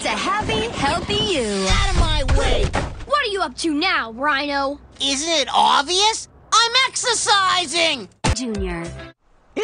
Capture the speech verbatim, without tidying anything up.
to happy, healthy you. Out of my way! What are you up to now, Rhino? Isn't it obvious? I'm exercising! Junior.